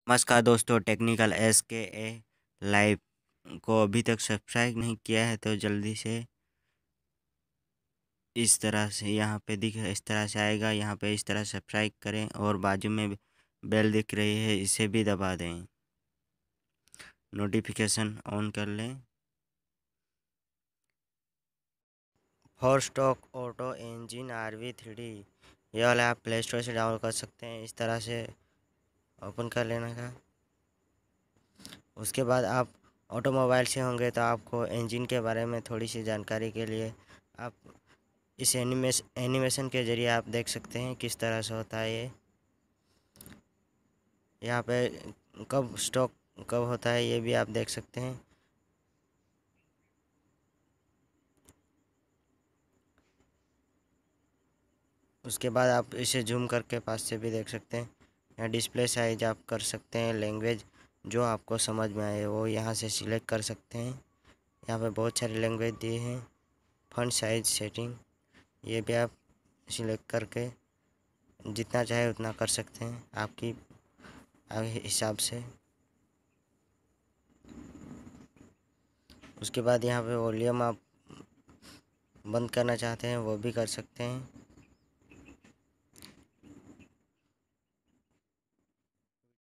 नमस्कार दोस्तों, technical S के ए लाइव को अभी तक सब्सक्राइब नहीं किया है तो जल्दी से इस तरह से यहाँ पे दिख इस तरह से आएगा। यहाँ पे इस तरह सब्सक्राइब करें और बाजू में बेल दिख रही है, इसे भी दबा दें। नोटिफिकेशन ऑन कर लें। For stock auto engine RV3D ये वाला आप प्ले स्टोर से डाउनलोड कर सकते हैं। इस तरह से ओपन कर लेना का। उसके बाद आप ऑटोमोबाइल से होंगे तो आपको इंजन के बारे में थोड़ी सी जानकारी के लिए आप इस एनिमेशन के ज़रिए आप देख सकते हैं किस तरह से होता है ये। यहाँ पे कब स्टॉक कब होता है ये भी आप देख सकते हैं। उसके बाद आप इसे जूम करके पास से भी देख सकते हैं। यहाँ डिस्प्ले साइज आप कर सकते हैं। लैंग्वेज जो आपको समझ में आए वो यहाँ से सिलेक्ट कर सकते हैं। यहाँ पे बहुत सारी लैंग्वेज दिए हैं। फॉन्ट साइज सेटिंग ये भी आप सिलेक्ट करके जितना चाहे उतना कर सकते हैं आपकी हिसाब से। उसके बाद यहाँ पे वॉल्यूम आप बंद करना चाहते हैं वो भी कर सकते हैं।